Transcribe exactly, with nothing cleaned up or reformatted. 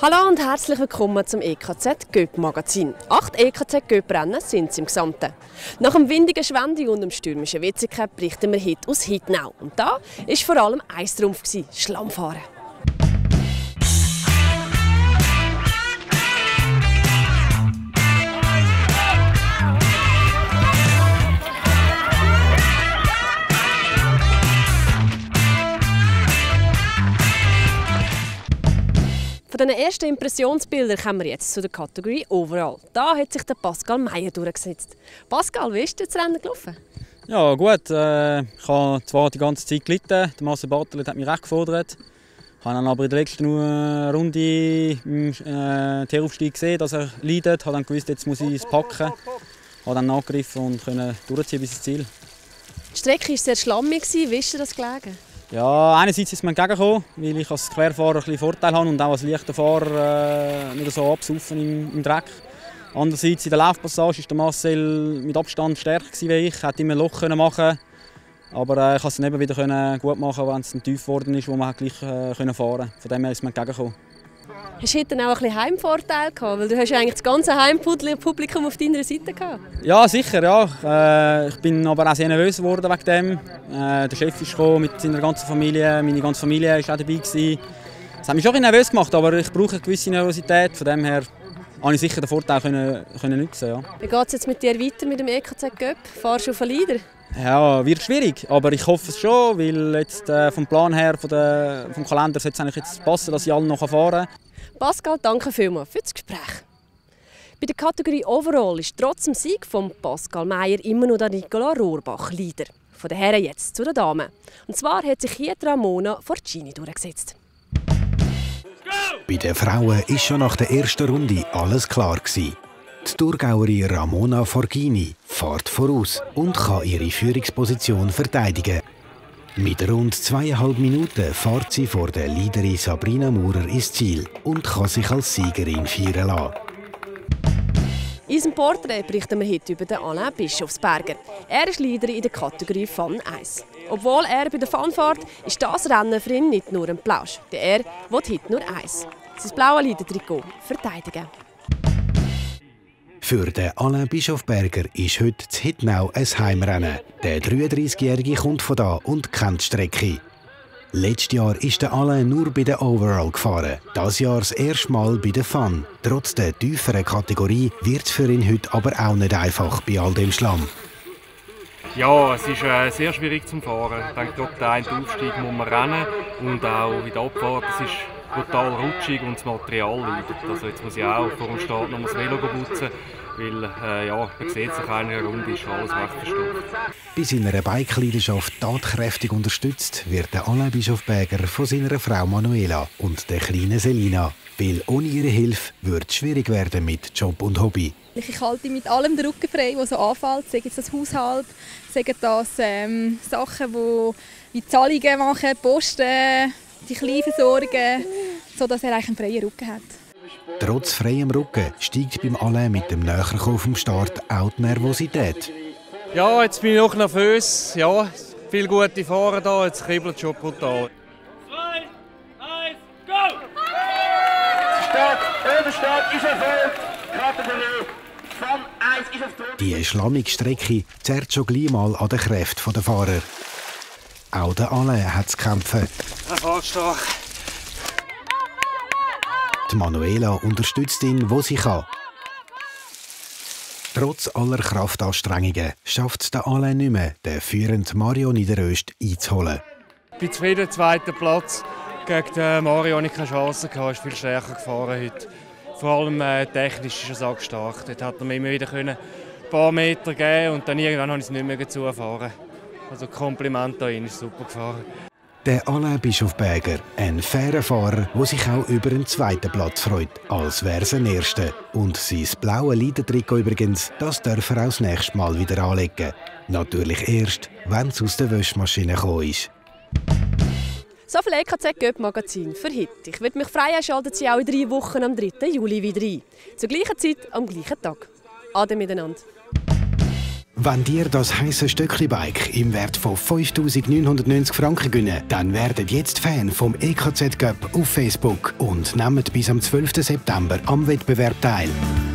Hallo und herzlich willkommen zum E K Z Göpp Magazin. Acht E K Z Göpp Rennen sind es im Gesamten. Nach dem windigen Schwendi und dem stürmischen W C Cup berichten wir heute aus Hidnau. Und da war vor allem eins Trumpf: Schlammfahren. Von den ersten Impressionsbildern kommen wir jetzt zu der Kategorie Overall. Da hat sich der Pascal Meyer durchgesetzt. Pascal, wie ist das Rennen gelaufen? Ja, gut. Äh, ich habe zwar die ganze Zeit gelitten. Der Marcel Bartelt hat mich recht gefordert. Ich habe dann aber in der letzten Runde im äh, Tieraufstieg gesehen, dass er leidet. Ich habe dann gewusst, jetzt muss ich es packen. Ich habe dann nachgegriffen und konnte durchziehen bis ins Ziel. Die Strecke war sehr schlammig. Wie ist dir das gelegen? Ja, einerseits ist es mir entgegengekommen, weil ich als Querfahrer ein bisschen Vorteil habe und auch als leichter Fahrer äh, nicht so absaufen im, im Dreck. Andererseits in der Laufpassage war der Marcel mit Abstand stärker wie ich. Er konnte immer ein Loch machen, aber äh, ich konnte es dann eben wieder gut machen, wenn es tief geworden ist, wo man gleich äh, fahren konnte. Von dem her ist es mir entgegengekommen. Hast du heute auch ein bisschen Heimvorteil gehabt? Weil du hast ja eigentlich das ganze Heimpublikum auf deiner Seite gehabt. Ja, sicher. Ja. Äh, ich bin aber auch sehr nervös geworden wegen dem. Äh, der Chef ist gekommen mit seiner ganzen Familie, meine ganze Familie war auch dabei gewesen. Das hat mich schon ein bisschen nervös gemacht, aber ich brauche eine gewisse Nervosität. Von dem her konnte ich sicher den Vorteil können, können nutzen. Ja. Wie geht es jetzt mit dir weiter mit dem E K Z Göpp? Fahrst du auf einen Leader? Ja, wird schwierig, aber ich hoffe es schon, weil jetzt äh, vom Plan her, von der, vom Kalender, sollte es eigentlich jetzt passen, dass ich alle noch fahren kann. Pascal, danke vielmals für das Gespräch. Bei der Kategorie Overall ist trotz dem Sieg von Pascal Meyer immer noch der Nicola Rohrbach Leader. Von den Herren jetzt zu den Damen. Und zwar hat sich hier Ramona Forcini durchgesetzt. Bei den Frauen ist schon nach der ersten Runde alles klar gewesen. Die Thurgauerin Ramona Forcini fährt voraus und kann ihre Führungsposition verteidigen. Mit rund zweieinhalb Minuten fährt sie vor der Leaderin Sabrina Maurer ins Ziel und kann sich als Siegerin feiern lassen. In unserem Porträt berichten wir heute über Alain Bischofsberger. Er ist Leader in der Kategorie Fun eins. Obwohl er bei der Fun fährt, ist das Rennen für ihn nicht nur ein Plausch. Denn er will heute nur eins: sein blaues Leader-Trikot verteidigen. Für den Alain Bischofsberger ist heute in Hidnau ein Heimrennen. Der dreiunddreißigjährige kommt von da und kennt die Strecke. Letztes Jahr ist der Alain nur bei der Overall gefahren, dieses Jahr das erste Mal bei der Fun. Trotz der tieferen Kategorie wird es für ihn heute aber auch nicht einfach bei all dem Schlamm. Ja, es ist äh, sehr schwierig zum Fahren. Ich denke, gerade der eine Aufstieg muss man rennen und auch in der Abfahrt. Es ist brutal rutschig und das Material leidet. Also jetzt muss ich auch vor dem Start noch das Velo putzen, weil äh, ja, man sieht sich in einer Runde ist alles recht verstopft. Bei seiner Bike-Leidenschaft tatkräftig unterstützt wird der Alain Bischofsberger von seiner Frau Manuela und der kleinen Selina. Weil ohne ihre Hilfe würde es schwierig werden mit Job und Hobby. Ich halte mit allem den Rücken frei, was so anfällt. Sagen das Haushalt, sagen das ähm, Sachen, wie, wie Zahlungen machen, Posten, die Kleinversorgung, sodass er eigentlich einen freien Rücken hat. Trotz freiem Rücken steigt beim Alain mit dem Näherkommen vom Start auch die Nervosität. Ja, jetzt bin ich noch nervös. Ja, viele gute Fahrer da, jetzt kribbelt es schon brutal. zwei, eins, go! Start, Oberstart ist erfolgt. Kategorie Fun eins ist auf Druck. Die schlammige Strecke zerrt schon gleich mal an den Kräften der Fahrer. Auch der Alain hat zu kämpfen. Er fährt stark. Die Manuela unterstützt ihn, wo sie kann. Trotz aller Kraftanstrengungen schafft es der Alain nicht mehr, den führenden Mario Niederöst einzuholen. Ich bin zufrieden, zweiter Platz. Gegen den Mario hatte ich keine Chance. Er ist viel stärker gefahren heute. Vor allem äh, technisch ist er sehr stark. Dort hat er mir immer wieder ein paar Meter geben und dann irgendwann konnte ich es nicht mehr zufahren. Also Kompliment an ihn, ist super gefahren. Der Alain Bischofsberger, ein fairer Fahrer, der sich auch über einen zweiten Platz freut, als wäre es ein erster. Und sein blaues Leader-Trikot übrigens, das darf er auch das nächste Mal wieder anlegen. Natürlich erst, wenn es aus der Wäschmaschine gekommen ist. So viel E K Z Göpp Magazin für heute. Ich würde mich freuen, schalten Sie auch in drei Wochen am dritten Juli wieder ein. Zur gleichen Zeit, am gleichen Tag. Ade miteinander. Wenn dir das heisse Stöckli-Bike im Wert von fünftausendneunhundertneunzig Franken gönnen, dann werdet jetzt Fan vom E K Z Cup auf Facebook und nehmt bis am zwölften September am Wettbewerb teil.